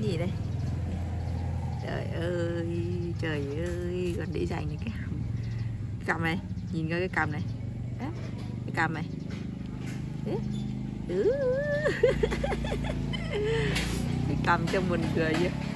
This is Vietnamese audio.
Gì đây? Trời ơi, con để dành những cái hầm. Cái cầm này, nhìn coi cái cầm này. Đó, cái cầm này. Cái cầm cho mình cười chưa?